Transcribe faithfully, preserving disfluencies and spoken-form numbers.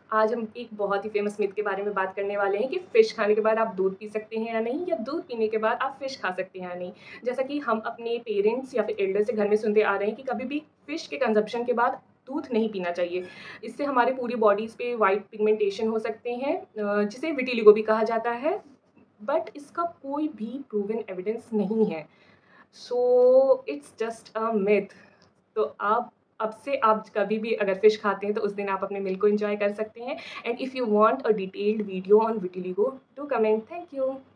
आज हम एक बहुत ही फेमस मिथ के बारे में बात करने वाले हैं कि फ़िश खाने के बाद आप दूध पी सकते हैं या नहीं, या दूध पीने के बाद आप फ़िश खा सकते हैं या नहीं। जैसा कि हम अपने पेरेंट्स या फिर एल्डर से घर में सुनते आ रहे हैं कि कभी भी फ़िश के कंज़म्पशन के बाद दूध नहीं पीना चाहिए। इससे हमारे पूरी बॉडीज़ पे व्हाइट पिगमेंटेशन हो सकते हैं, अ, जिसे विटिलिगो भी कहा जाता है, बट इसका कोई भी प्रूवन एविडेंस नहीं है। So it's just a myth. तो आप अब से आप कभी भी अगर फ़िश खाते हैं तो उस दिन आप अपने मील को एन्जॉय कर सकते हैं। And if you want a detailed video on vitiligo, do comment. Thank you.